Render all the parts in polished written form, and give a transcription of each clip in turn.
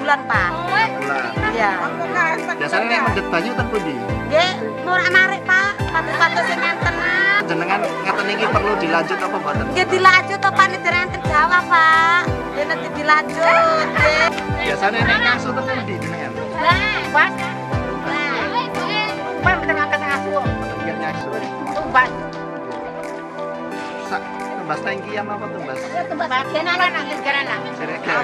bulan, Pak. 4 bulan. Iya. Biasanya nek mendhet banyu ten pundi? Nggih, murak-marik, Pak. Patu-patu sing ngenten. Jenengan ngaten iki perlu dilanjut apa mboten? Nggih dilanjut to panitiran Jawa, Pak. Nggih nanti dilanjut. Nggih. Biasanya nek ngaso ten pundi jenengan? Tumbas. Tumbas tengah-tengah ngaso. Yen ngaso. Tumbas. Sak tumbas tangkian apa tumbas? Tumbas kenana nang gerana. Seregen.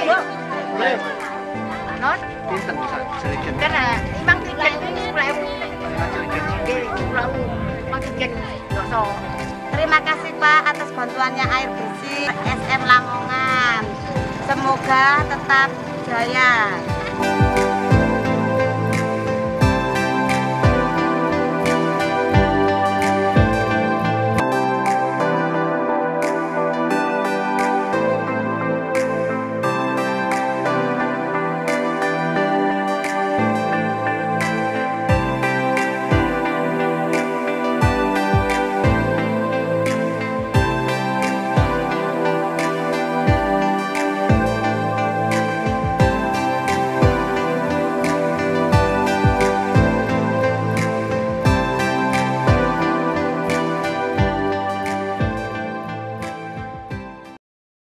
Non, Pinten bisa seregen? karena imang tiga ini 10.000. Terima kasih Pak atas bantuannya air bersih SM Lamongan. Semoga tetap jaya.